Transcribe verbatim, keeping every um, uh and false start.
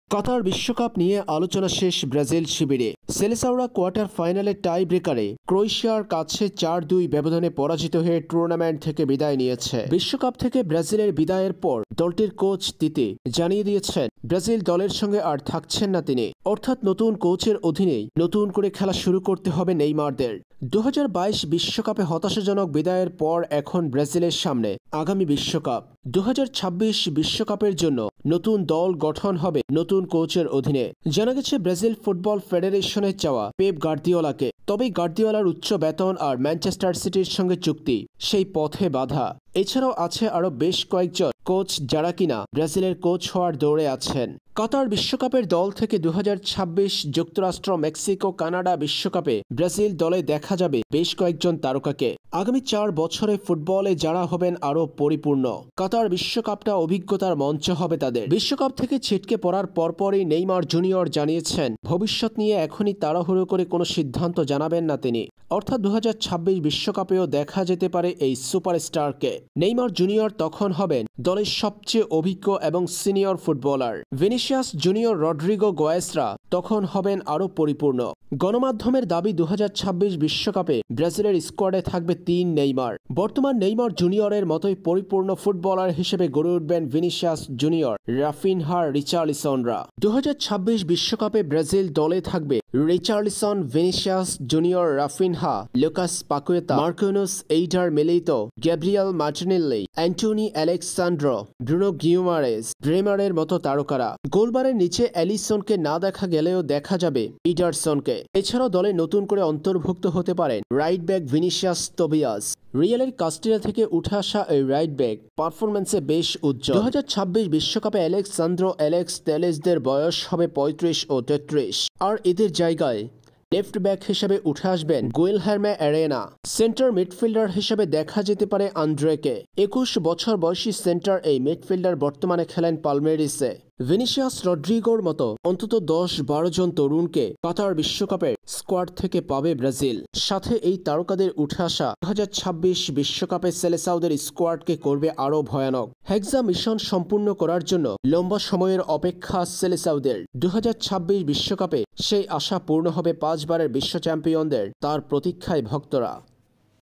কাতার বিশ্বকাপ নিয়ে আলোচনা শেষ ব্রাজিল শিবিরে। সেলেসাওরা কোয়ার্টার ফাইনালে টাই ব্রেকারে ক্রোয়েশিয়ার কাছে চার দুই ব্যবধানে পরাজিত হয়ে টুর্নামেন্ট থেকে বিদায় নিয়েছে। বিশ্বকাপ থেকে ব্রাজিলের বিদায়ের পর দলটির কোচ তিতে জানিয়ে দিয়েছেন ব্রাজিল দলের সঙ্গে আর থাকছেন না তিনি, অর্থাৎ নতুন কোচের অধীনেই নতুন করে খেলা শুরু করতে হবে নেইমারদের। দু হাজার বাইশ বিশ্বকাপে হতাশাজনক বিদায়ের পর এখন ব্রাজিলের সামনে আগামী বিশ্বকাপ। দু হাজার ছাব্বিশ বিশ্বকাপের জন্য নতুন দল গঠন হবে নতুন কোচের অধীনে। জানা গেছে ব্রাজিল ফুটবল ফেডারেশনের চাওয়া পেপ গার্দিওলাকে, তবে গার্দিওলার উচ্চ বেতন আর ম্যানচেস্টার সিটির সঙ্গে চুক্তি সেই পথে বাধা। এছাড়াও আছে আরও বেশ কয়েকজন কোচ যারা কিনা ব্রাজিলের কোচ হওয়ার দৌড়ে আছেন। কাতার বিশ্বকাপের দল থেকে দু হাজার ছাব্বিশ যুক্তরাষ্ট্র, মেক্সিকো, কানাডা বিশ্বকাপে ব্রাজিল দলে দেখা যাবে বেশ কয়েকজন তারকাকে। আগামী চার বছরে ফুটবলে যারা হবেন আরও পরিপূর্ণ। কাতার বিশ্বকাপটা অভিজ্ঞতার মঞ্চ হবে তাদের। বিশ্বকাপ থেকে ছিটকে পড়ার পরপরই নেইমার জুনিয়র জানিয়েছেন ভবিষ্যৎ নিয়ে এখনই তাড়াহুড়ো করে কোনো সিদ্ধান্ত জানাবেন না তিনি, অর্থাৎ দু হাজার ছাব্বিশ বিশ্বকাপেও দেখা যেতে পারে এই সুপারস্টারকে। নেইমার জুনিয়র তখন হবেন দলের সবচেয়ে অভিজ্ঞ এবং senior footballer. Vinicius Junior, Rodrygo, গোয়েসরা তখন হবেন আরও পরিপূর্ণ। গণমাধ্যমের দাবি দু হাজার ছাব্বিশ বিশ্বকাপে ব্রাজিলের স্কোয়াডে থাকবে তিন নেইমার। বর্তমান নেইমার জুনিয়রের মতোই পরিপূর্ণ ফুটবলার হিসেবে গড়ে উঠবেন ভিনিসিয়াস জুনিয়র, রাফিনহা, রিচার্লিসনরা। দু হাজার ছাব্বিশ বিশ্বকাপে ব্রাজিল দলে থাকবে Richarlison, Vinicius Junior, Raphinha, Lucas Paqueta, Marquinhos, Eder Militao, Gabriel Martinelli, Antony, Alex Sandro, Bruno Guimaraes, ব্রেমারের মতো তারকারা। গোলবারের নিচে অ্যালিসনকে না দেখা গেলেও দেখা যাবে ইডারসনকে। এছাড়াও দলে নতুন করে অন্তর্ভুক্ত হতে পারেন রাইট ব্যাক ভিনিসিয়াস তোবিয়াস। রিয়ালের কাস্টিলা থেকে উঠে আসা এই রাইট ব্যাক পারফরম্যান্সে বেশ উজ্জ্বল। দু হাজার ছাব্বিশ বিশ্বকাপে আলেক্সান্দ্রো, অ্যালেক্স তেলেসদের বয়স হবে পঁয়ত্রিশ ও তেত্রিশ, আর এদের জায়গায় লেফট ব্যাক হিসেবে উঠে আসবেন গুয়েলহার্মে অ্যারেনা। সেন্টার মিডফিল্ডার হিসেবে দেখা যেতে পারে আন্দ্রেকে। একুশ বছর বয়সী সেন্টার এই মিডফিল্ডার বর্তমানে খেলেন পালমেরিসে। ভিনিসিয়াস, রড্রিগোর মতো অন্তত দশ বারো জন তরুণকে কাতার বিশ্বকাপের স্কোয়াড থেকে পাবে ব্রাজিল। সাথে এই তারকাদের উঠে আসা দু হাজার ছাব্বিশ বিশ্বকাপে সেলেসাওদের স্কোয়াডকে করবে আরও ভয়ানক। হেক্সা মিশন সম্পূর্ণ করার জন্য লম্বা সময়ের অপেক্ষা সেলেসাওদের। দু হাজার ছাব্বিশ বিশ্বকাপে সেই আশা পূর্ণ হবে পাঁচবারের বিশ্ব চ্যাম্পিয়নদের, তার প্রতীক্ষায় ভক্তরা।